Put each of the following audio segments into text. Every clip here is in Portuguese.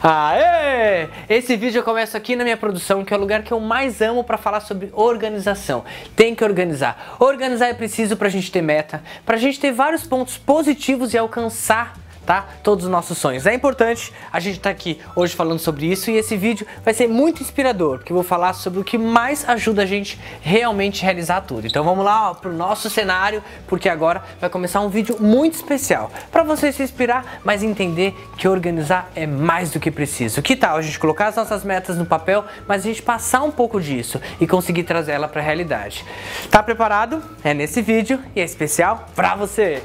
Aê! Esse vídeo eu começo aqui na minha produção, que é o lugar que eu mais amo para falar sobre organização. Tem que organizar. Organizar é preciso pra gente ter meta, pra gente ter vários pontos positivos e alcançar, tá? Todos os nossos sonhos. É importante a gente estar aqui hoje falando sobre isso, e esse vídeo vai ser muito inspirador, porque eu vou falar sobre o que mais ajuda a gente realmente a realizar tudo. Então vamos lá pro nosso cenário, porque agora vai começar um vídeo muito especial para você se inspirar, mas entender que organizar é mais do que preciso. Que tal a gente colocar as nossas metas no papel, mas a gente passar um pouco disso e conseguir trazer ela para a realidade? Tá preparado? É nesse vídeo e é especial para você.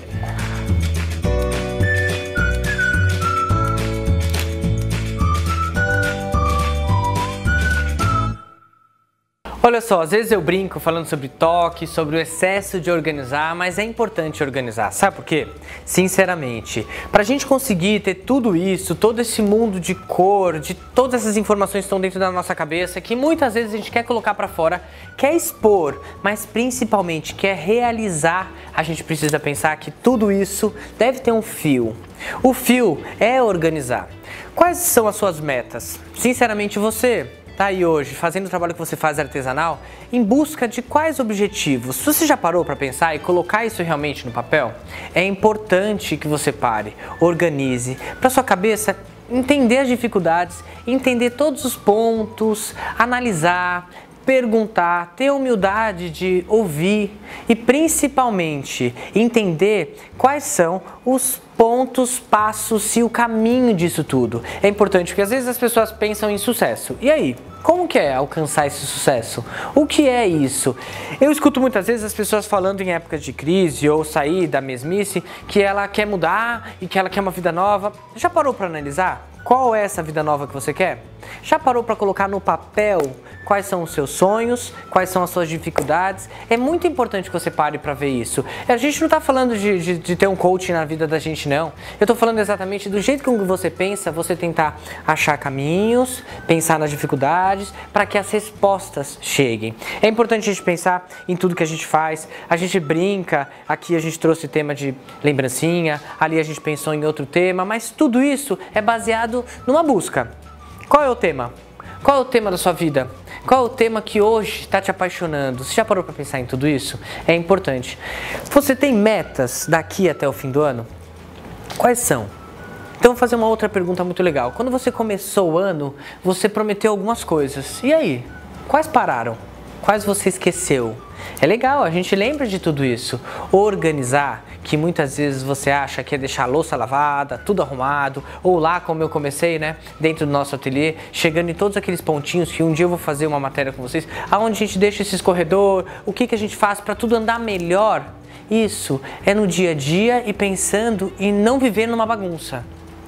Olha só, às vezes eu brinco falando sobre toque, sobre o excesso de organizar, mas é importante organizar. Sabe por quê? Sinceramente, para a gente conseguir ter tudo isso, todo esse mundo de cor, de todas essas informações que estão dentro da nossa cabeça, que muitas vezes a gente quer colocar para fora, quer expor, mas principalmente quer realizar, a gente precisa pensar que tudo isso deve ter um fio. O fio é organizar. Quais são as suas metas? Sinceramente, você tá aí hoje fazendo o trabalho que você faz artesanal em busca de quais objetivos? Você já parou para pensar e colocar isso realmente no papel? É importante que você pare, organize, para sua cabeça entender as dificuldades, entender todos os pontos, analisar, perguntar, ter humildade de ouvir e principalmente entender quais são os pontos, passos e o caminho disso tudo. É importante porque às vezes as pessoas pensam em sucesso. E aí? Como que é alcançar esse sucesso? O que é isso? Eu escuto muitas vezes as pessoas falando em épocas de crise ou sair da mesmice que ela quer mudar e que ela quer uma vida nova. Já parou para analisar? Qual é essa vida nova que você quer? Já parou para colocar no papel quais são os seus sonhos, quais são as suas dificuldades? É muito importante que você pare para ver isso. A gente não está falando de ter um coaching na vida da gente, não. Eu estou falando exatamente do jeito como você pensa, você tentar achar caminhos, pensar nas dificuldades, para que as respostas cheguem. É importante a gente pensar em tudo que a gente faz. A gente brinca, aqui a gente trouxe o tema de lembrancinha, ali a gente pensou em outro tema, mas tudo isso é baseado numa busca. Qual é o tema? Qual é o tema da sua vida? Qual é o tema que hoje está te apaixonando? Você já parou para pensar em tudo isso? É importante. Você tem metas daqui até o fim do ano? Quais são? Então vou fazer uma outra pergunta muito legal. Quando você começou o ano, você prometeu algumas coisas. E aí? Quais pararam? Quais você esqueceu? É legal, a gente lembra de tudo isso. Organizar, que muitas vezes você acha que é deixar a louça lavada, tudo arrumado, ou lá como eu comecei, né, dentro do nosso ateliê, chegando em todos aqueles pontinhos que um dia eu vou fazer uma matéria com vocês, aonde a gente deixa esse escorredor, o que a gente faz para tudo andar melhor. Isso é no dia a dia e pensando em não viver numa bagunça.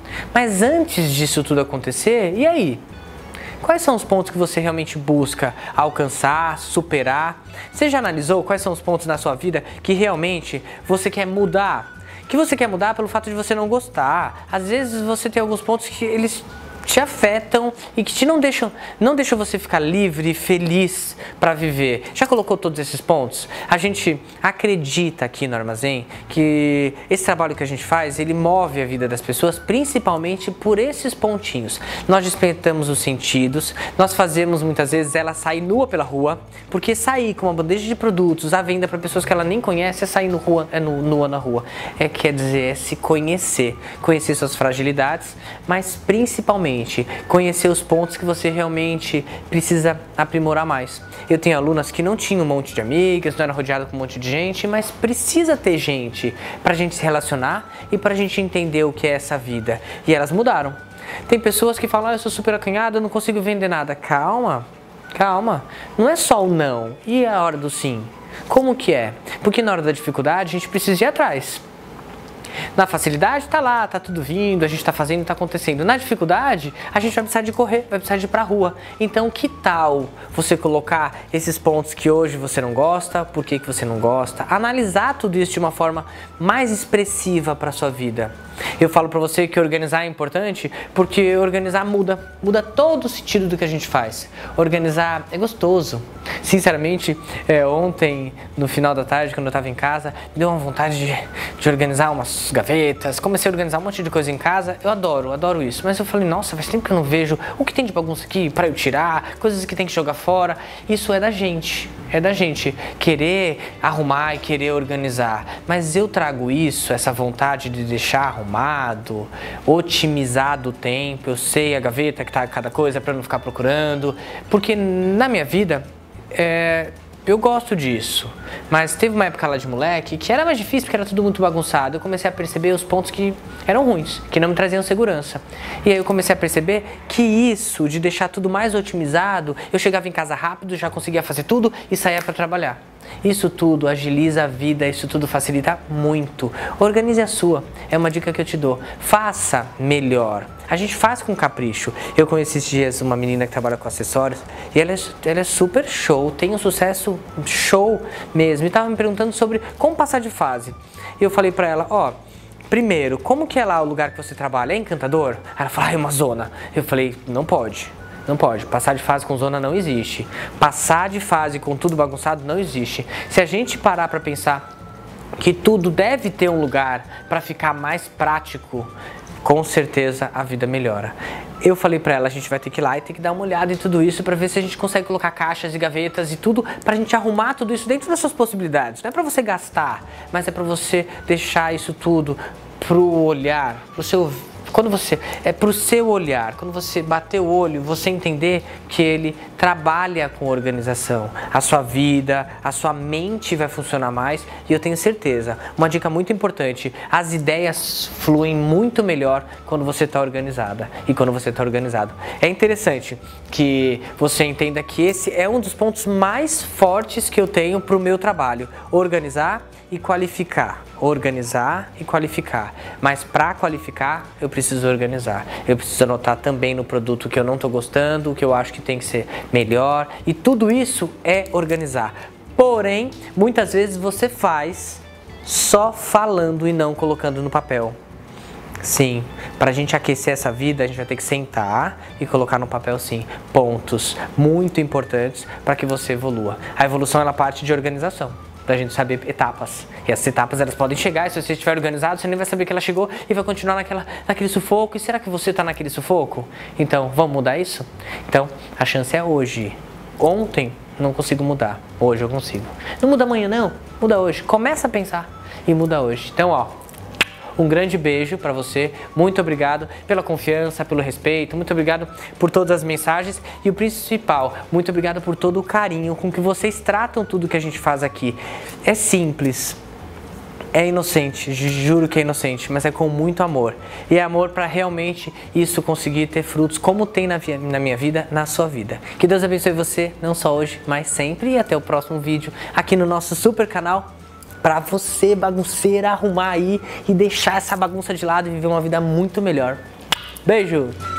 Mas antes disso tudo acontecer, e aí? Quais são os pontos que você realmente busca alcançar, superar? Você já analisou quais são os pontos na sua vida que realmente você quer mudar? Que você quer mudar pelo fato de você não gostar. Às vezes você tem alguns pontos que eles te afetam e que não deixam você ficar livre e feliz para viver. Já colocou todos esses pontos? A gente acredita aqui no Armazém que esse trabalho que a gente faz, ele move a vida das pessoas, principalmente por esses pontinhos. Nós despertamos os sentidos, nós fazemos muitas vezes ela sair nua pela rua, porque sair com uma bandeja de produtos à venda para pessoas que ela nem conhece é sair nua na rua. Quer dizer, é se conhecer suas fragilidades, mas principalmente conhecer os pontos que você realmente precisa aprimorar mais. Eu tenho alunas que não tinham um monte de amigas, não eram rodeadas com um monte de gente, mas precisa ter gente para a gente se relacionar e para a gente entender o que é essa vida. E elas mudaram. Tem pessoas que falam, eu sou super acanhada, eu não consigo vender nada. Calma, calma. Não é só o não. E a hora do sim? Como que é? Porque na hora da dificuldade a gente precisa ir atrás. Na facilidade tá lá, tá tudo vindo, a gente tá fazendo, tá acontecendo. Na dificuldade, a gente vai precisar de correr, vai precisar de ir pra rua. Então, que tal você colocar esses pontos que hoje você não gosta, por que você não gosta, analisar tudo isso de uma forma mais expressiva para sua vida. Eu falo para você que organizar é importante porque organizar muda todo o sentido do que a gente faz. Organizar é gostoso. Sinceramente, ontem, no final da tarde, quando eu estava em casa, me deu uma vontade de organizar umas gavetas gavetas, comecei a organizar um monte de coisa em casa. Eu adoro isso. Mas eu falei, nossa, faz tempo que eu não vejo o que tem de bagunça aqui para eu tirar, coisas que tem que jogar fora. Isso é da gente querer arrumar e querer organizar. Mas eu trago isso, essa vontade de deixar arrumado, otimizado o tempo. Eu sei a gaveta que tá cada coisa para não ficar procurando, porque na minha vida eu gosto disso, mas teve uma época lá de moleque que era mais difícil porque era tudo muito bagunçado. Eu comecei a perceber os pontos que eram ruins, que não me traziam segurança. E aí eu comecei a perceber que isso de deixar tudo mais otimizado, eu chegava em casa rápido, já conseguia fazer tudo e saía para trabalhar. Isso tudo agiliza a vida, isso tudo facilita muito. Organize a sua, é uma dica que eu te dou. Faça melhor. A gente faz com capricho. Eu conheci esses dias uma menina que trabalha com acessórios e ela é super show, tem um sucesso show mesmo. E estava me perguntando sobre como passar de fase. E eu falei pra ela, primeiro, como que é lá o lugar que você trabalha? É encantador? Ela falou, é uma zona. Eu falei, não pode. Não pode. Passar de fase com zona não existe. Passar de fase com tudo bagunçado não existe. Se a gente parar para pensar que tudo deve ter um lugar para ficar mais prático, com certeza a vida melhora. Eu falei para ela, a gente vai ter que ir lá e ter que dar uma olhada em tudo isso para ver se a gente consegue colocar caixas e gavetas e tudo pra gente arrumar tudo isso dentro das suas possibilidades. Não é para você gastar, mas é para você deixar isso tudo pro olhar, pro seu pro seu olhar, quando você bater o olho, você entender que ele trabalha com organização. A sua vida, a sua mente vai funcionar mais e eu tenho certeza, uma dica muito importante, as ideias fluem muito melhor quando você está organizada e quando você está organizado. É interessante que você entenda que esse é um dos pontos mais fortes que eu tenho para o meu trabalho, organizar e qualificar. Organizar e qualificar, mas para qualificar eu preciso organizar, eu preciso anotar também no produto que eu não estou gostando, o que eu acho que tem que ser melhor, e tudo isso é organizar. Porém, muitas vezes você faz só falando e não colocando no papel. Sim, para a gente aquecer essa vida, a gente vai ter que sentar e colocar no papel, sim, pontos muito importantes para que você evolua. A evolução ela parte de organização, pra gente saber etapas. E essas etapas elas podem chegar, e se você estiver organizado, você nem vai saber que ela chegou e vai continuar naquele sufoco. E será que você está naquele sufoco? Então, vamos mudar isso? Então, a chance é hoje. Ontem não consigo mudar, hoje eu consigo. Não muda amanhã não, muda hoje. Começa a pensar e muda hoje. Então, um grande beijo para você, muito obrigado pela confiança, pelo respeito, muito obrigado por todas as mensagens e o principal, muito obrigado por todo o carinho com que vocês tratam tudo que a gente faz aqui. É simples, é inocente, juro que é inocente, mas é com muito amor. E é amor para realmente isso conseguir ter frutos como tem na minha vida, na sua vida. Que Deus abençoe você, não só hoje, mas sempre, e até o próximo vídeo aqui no nosso super canal. Pra você, bagunceira, arrumar aí e deixar essa bagunça de lado e viver uma vida muito melhor. Beijo!